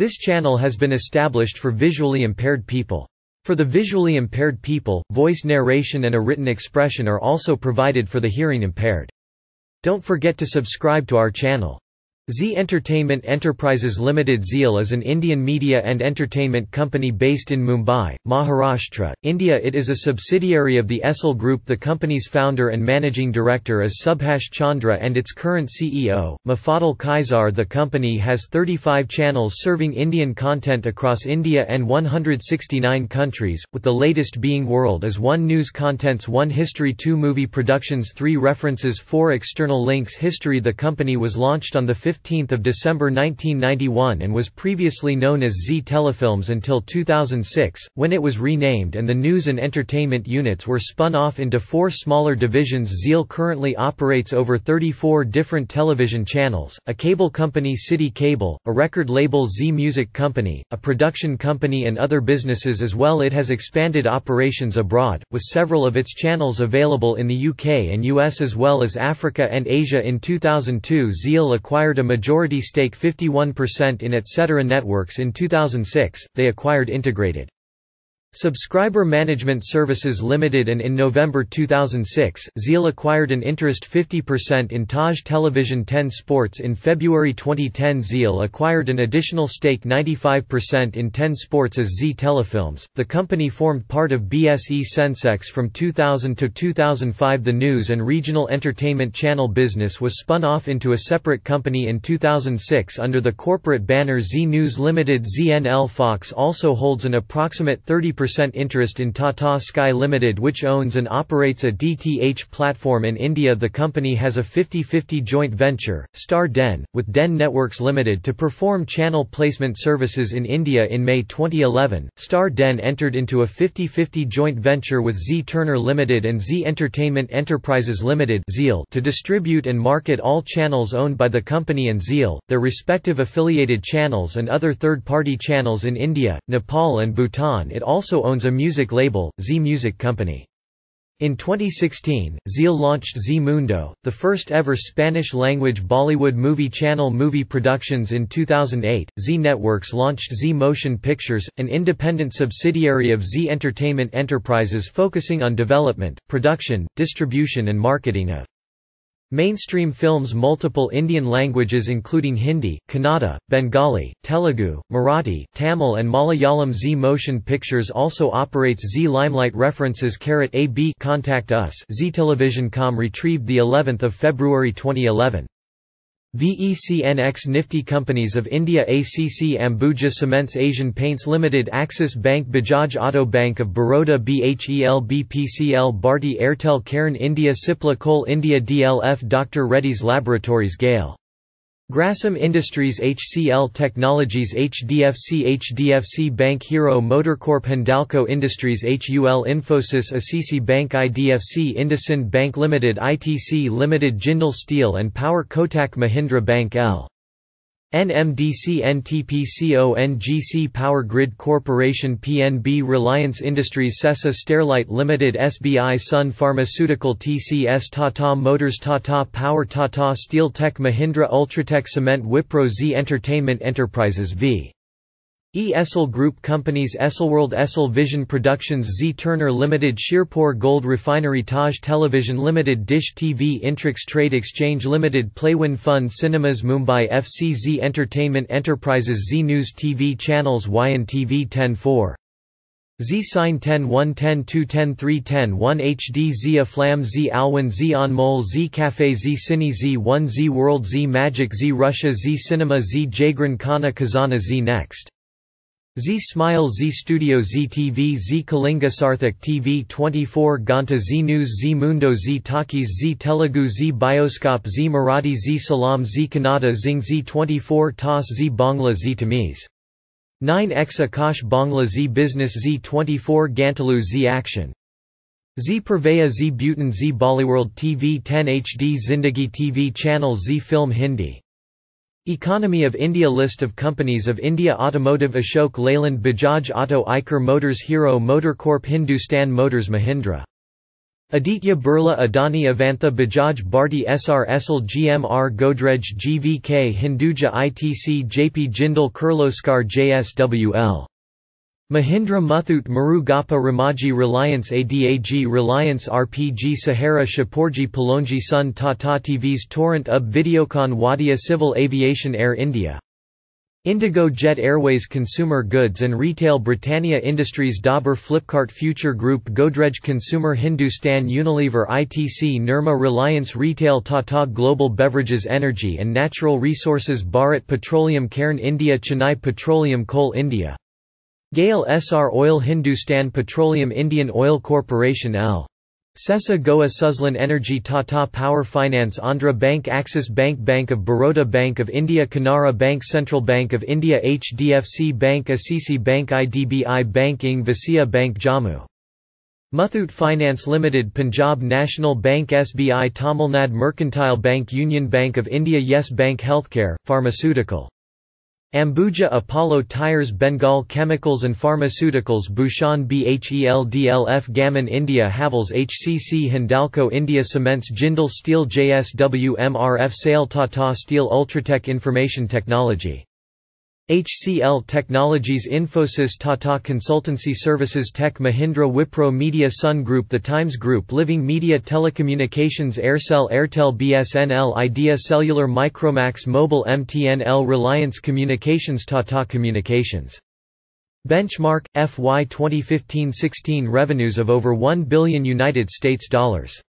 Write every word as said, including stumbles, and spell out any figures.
This channel has been established for visually impaired people. For the visually impaired people, voice narration and a written expression are also provided for the hearing impaired. Don't forget to subscribe to our channel. Zee Entertainment Enterprises Limited Zeel is an Indian media and entertainment company based in Mumbai, Maharashtra, India. It is a subsidiary of the Essel Group. The company's founder and managing director is Subhash Chandra and its current C E O, Mufaddal Kaisar. The company has thirty-five channels serving Indian content across India and one hundred sixty-nine countries, with the latest being World is One News Contents, one History, two Movie Productions, three References, four External Links. History. The company was launched on the fifteenth of December nineteen ninety-one and was previously known as Zee Telefilms until two thousand six, when it was renamed and the news and entertainment units were spun off into four smaller divisions. Zeel currently operates over thirty-four different television channels, a cable company City Cable, a record label Zee Music Company, a production company and other businesses as well. It has expanded operations abroad, with several of its channels available in the U K and U S as well as Africa and Asia. In two thousand two, Zeel acquired a majority stake fifty-one percent in Etcetera Networks. In two thousand six, they acquired Integrated Subscriber Management Services Limited, and in November two thousand six, Zeel acquired an interest fifty percent in Taj Television ten Sports. In February twenty ten, Zeel acquired an additional stake ninety-five percent in ten Sports as Zee Telefilms. The company formed part of B S E Sensex from two thousand to two thousand five. The news and regional entertainment channel business was spun off into a separate company in two thousand six under the corporate banner Zee News Limited. Z N L Fox also holds an approximate thirty percent interest in Tata Sky Limited, which owns and operates a D T H platform in India. The company has a fifty fifty joint venture, Star Den, with Den Networks Limited to perform channel placement services in India. In May twenty eleven, Star Den entered into a fifty fifty joint venture with Zee Turner Limited and Zee Entertainment Enterprises Limited (Zeel) to distribute and market all channels owned by the company and Zeel, their respective affiliated channels and other third-party channels in India, Nepal and Bhutan. It also owns a music label, Zee Music Company. In twenty sixteen, Zeel launched Zee Mundo, the first ever Spanish-language Bollywood movie channel. Movie Productions. In two thousand eight, Zee Networks launched Zee Motion Pictures, an independent subsidiary of Zee Entertainment Enterprises focusing on development, production, distribution and marketing of mainstream films. Multiple Indian languages including Hindi, Kannada, Bengali, Telugu, Marathi, Tamil and Malayalam. Zee Motion Pictures also operates Zee Limelight References. A B Contact Us. Zee Television dot com retrieved the eleventh of February twenty eleven. VECNX Nifty Companies of India. A C C Ambuja Cements. Asian Paints Limited. Axis Bank. Bajaj Auto Bank of Baroda. B H E L. B P C L. Bharti Airtel. Cairn India. Cipla Coal India. D L F. Doctor Reddy's Laboratories. Gale Grasim Industries. H C L Technologies. H D F C. H D F C Bank. Hero Motorcorp. Hindalco Industries. H U L Infosys. Assisi Bank. I D F C. IndusInd Bank Limited. I T C Limited. Jindal Steel and Power. Kotak Mahindra Bank. L N M D C. N T P C O N G C. Power Grid Corporation. P N B. Reliance Industries. Sesa Sterlite Limited. S B I Sun Pharmaceutical. T C S. Tata Motors. Tata Power. Tata Steel. Tech Mahindra. Ultratech Cement. Wipro. Zee Entertainment Enterprises. V E Essel Group Companies. Esselworld. Essel Vision Productions. Zee Turner Limited. Shirpur Gold Refinery. Taj Television Limited. Dish T V. Intrix Trade Exchange Limited. Playwin Fund Cinemas. Mumbai F C. Zee Entertainment Enterprises. Zee News T V Channels. Y N T V ten four. Zee Sign ten one ten two ten three ten one H D. Zee Aflam. Zee Alwyn. Zee Anmol. Zee Cafe. Zee Cine. Zee one. Zee World. Zee Magic. Zee Russia. Zee Cinema. Zee Jagran Khana Khazana. Zee Next. Zee Smile. Zee Studio. Zee T V. Zee Kalinga. Sarthak T V twenty-four. Ganta. Zee News. Zee Mundo. Zee Talkies. Zee Telugu. Zee Bioscope. Zee Marathi. Zee Salam. Zee Kannada. Zing. Zee twenty-four. Toss. Zee Bangla. Zee Tamiz. nine X Akash Bangla. Zee Business. Zee twenty-four. Gantalu. Zee Action. Zee Purveya. Zee Bhutan. Zee Bollyworld T V ten H D. Zindagi T V Channel. Zee Film Hindi. Economy of India. List of companies of India. Automotive. Ashok Leyland. Bajaj Auto. Eicher Motors. Hero Motorcorp. Hindustan Motors. Mahindra Aditya Birla Adani Avantha Bajaj Bharti S R Essel G M R Godrej G V K Hinduja I T C J P Jindal Kirloskar J S W L Mahindra Muthoot Marugappa Ramaji Reliance A D A G Reliance R P G Sahara Shapoorji Pallonji Sun Tata T Vs Torrent Ub Videocon Wadia Civil Aviation Air India Indigo Jet Airways Consumer Goods and Retail Britannia Industries Dabur Flipkart Future Group Godrej Consumer Hindustan Unilever I T C Nirma Reliance Retail Tata Global Beverages Energy and Natural Resources Bharat Petroleum Cairn India Chennai Petroleum Coal India Gale S R Oil Hindustan Petroleum Indian Oil Corporation L. Sesa Goa Suzlon Energy Tata Power Finance Andhra Bank Axis Bank Bank of Baroda Bank of India Canara Bank Central Bank of India H D F C Bank I C C Bank I D B I Bank Ing Visaia Bank Jammu Muthoot Finance Limited Punjab National Bank S B I Tamil Nadu Mercantile Bank Union Bank of India Yes Bank Healthcare, Pharmaceutical Ambuja Apollo Tyres Bengal Chemicals and Pharmaceuticals Bhushan Bheldlf Gammon India Havels H C C Hindalco India Cements Jindal Steel J S W M R F Sale Tata Steel Ultratech Information Technology H C L Technologies Infosys Tata Consultancy Services Tech Mahindra Wipro Media Sun Group The Times Group Living Media Telecommunications Aircel Airtel B S N L Idea Cellular Micromax Mobile M T N L Reliance Communications Tata Communications Benchmark, F Y twenty fifteen sixteen revenues of over one billion United States dollars.